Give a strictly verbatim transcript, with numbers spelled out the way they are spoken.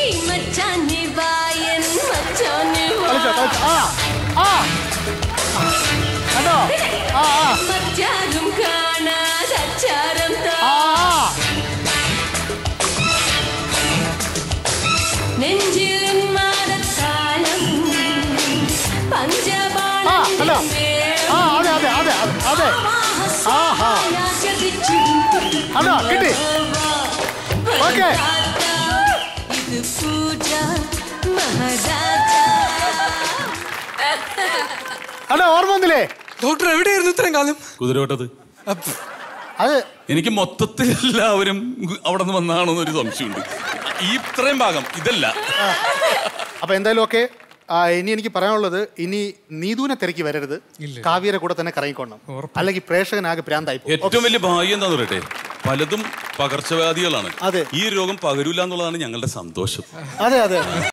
അതാ കിട്ടി. ഓക്കെ അതാ ഓർമ്മ വന്നില്ലേ? ഡോക്ടർ എവിടെയായിരുന്നു ഇത്രയും കാലം? കുതിരവട്ടത്ത്. അത് എനിക്ക് മൊത്തത്തിൽ എല്ലാവരും അവിടെ നിന്ന് വന്നാണോ എന്നൊരു സംശയമുണ്ട്. ഈ ഇത്രയും ഭാഗം ഇതല്ല. അപ്പൊ എന്തായാലും ഓക്കെ. ഇനി എനിക്ക് പറയാനുള്ളത്, ഇനി നീതുവിനെ തിരക്കി വരരുത്, കാവ്യയുടെ കൂടെ തന്നെ കറങ്ങിക്കൊള്ളണം, അല്ലെങ്കിൽ പ്രേക്ഷകനാകെ ഭ്രാന്തായി. ഏറ്റവും വലിയ ഭാഗ്യം എന്താന്ന് പറയട്ടെ, പലതും പകർച്ചവ്യാധികളാണ്. അതെ, ഈ രോഗം പകരില്ല എന്നുള്ളതാണ് ഞങ്ങളുടെ സന്തോഷം. അതെ അതെ.